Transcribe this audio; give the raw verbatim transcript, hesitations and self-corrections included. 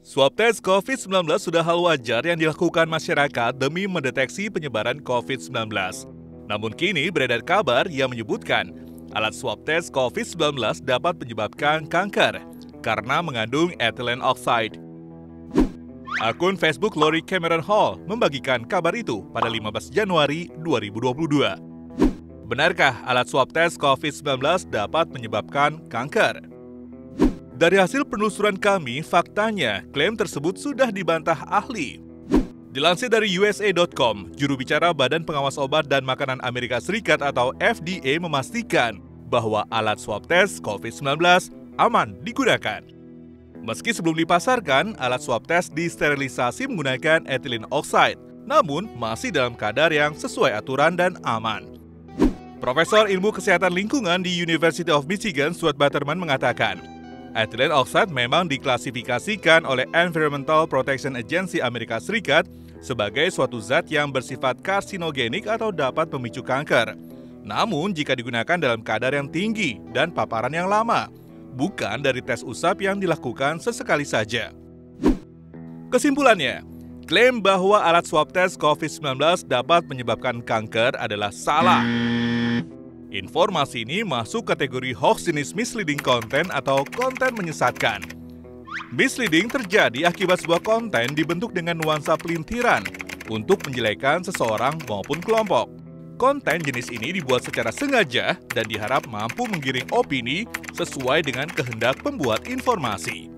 Swab tes covid sembilan belas sudah hal wajar yang dilakukan masyarakat demi mendeteksi penyebaran covid sembilan belas. Namun kini beredar kabar yang menyebutkan alat swab tes covid sembilan belas dapat menyebabkan kanker karena mengandung ethylene oxide. Akun Facebook Lori Cameron Hall membagikan kabar itu pada lima belas Januari dua ribu dua puluh dua. Benarkah alat swab tes covid sembilan belas dapat menyebabkan kanker? Dari hasil penelusuran kami, faktanya klaim tersebut sudah dibantah ahli. Dilansir dari U S A dot com, juru bicara Badan Pengawas Obat dan Makanan Amerika Serikat atau F D A memastikan bahwa alat swab tes covid sembilan belas aman digunakan. Meski sebelum dipasarkan, alat swab tes disterilisasi menggunakan ethylene oxide, namun masih dalam kadar yang sesuai aturan dan aman. Profesor Ilmu Kesehatan Lingkungan di University of Michigan, Stuart Butterman mengatakan, ethylene oxide memang diklasifikasikan oleh Environmental Protection Agency Amerika Serikat sebagai suatu zat yang bersifat karsinogenik atau dapat memicu kanker. Namun jika digunakan dalam kadar yang tinggi dan paparan yang lama, bukan dari tes usap yang dilakukan sesekali saja. Kesimpulannya, klaim bahwa alat swab tes covid sembilan belas dapat menyebabkan kanker adalah salah. Informasi ini masuk kategori hoax jenis misleading content atau konten menyesatkan. Misleading terjadi akibat sebuah konten dibentuk dengan nuansa pelintiran untuk menjelekan seseorang maupun kelompok. Konten jenis ini dibuat secara sengaja dan diharap mampu menggiring opini sesuai dengan kehendak pembuat informasi.